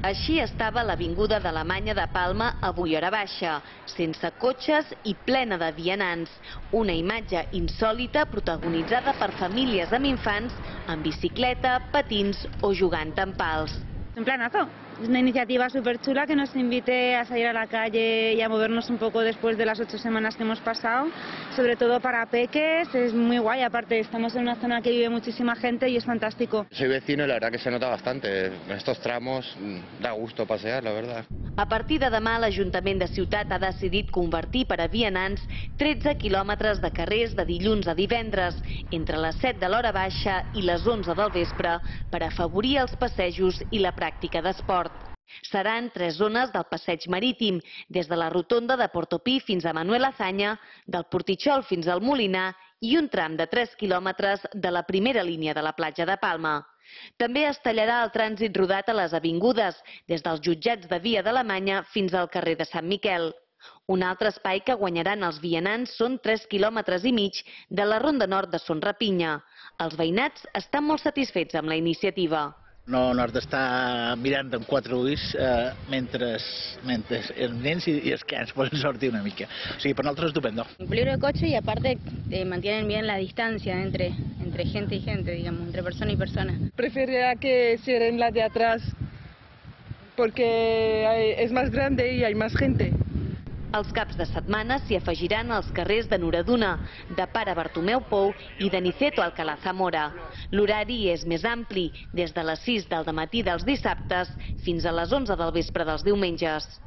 Així estava l'avinguda d'Alemanya de Palma avui hora baixa, sense cotxes i plena de vianants. Una imatge insòlita protagonitzada per famílies amb infants en bicicleta, patins o jugant amb pals. Un planazo. Es una iniciativa súper chula que nos invite a salir a la calle y a movernos un poco después de las 8 semanas que hemos pasado. Sobre todo para peques, es muy guay. Aparte, estamos en una zona que vive muchísima gente y es fantástico. Soy vecino y la verdad que se nota bastante. En estos tramos da gusto pasear, la verdad. A partir de demà, l'Ajuntament de Ciutat ha decidit convertir per a vianants 13 quilòmetres de carrers de dilluns a divendres, entre les 7 de l'hora baixa i les 11 del vespre, per afavorir els passejos i la pràctica d'esport. Seran 3 zones del passeig marítim, des de la rotonda de Portopí fins a Manuel Azaña, del Portitxol fins al Molinar i un tram de 3 quilòmetres de la primera línia de la platja de Palma. També es tallarà el trànsit rodat a les avingudes, des dels jutjats de Via d'Alemanya fins al carrer de Sant Miquel. Un altre espai que guanyaran els vianants són 3,5 quilòmetres de la ronda nord de Son Rapinya. Els veïnats estan molt satisfets amb la iniciativa. No has d'estar mirant amb 4 ulls mentre els nens i els cans poden sortir una mica. O sigui, per nosaltres és estupendo. Un peligro de coche y aparte mantienen bien la distancia entre gente y gente, digamos, entre persona y persona. Preferiría que cierren la de atrás porque es más grande y hay más gente. Els caps de setmana s'hi afegiran els carrers de Nuraduna, de Pare Bartomeu Pou i de Niceto Alcalá Zamora. L'horari és més ampli, des de les 6 del matí dels dissabtes fins a les 11 del vespre dels diumenges.